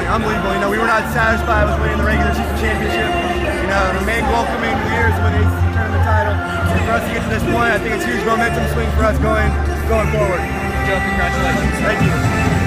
unbelievable. You know, we were not satisfied with winning the regular season championship. You know, the main goal coming into the year is to win the ACC tournament title. And for us to get to this point, I think it's a huge momentum swing for us going forward. Joe, congratulations. Thank you.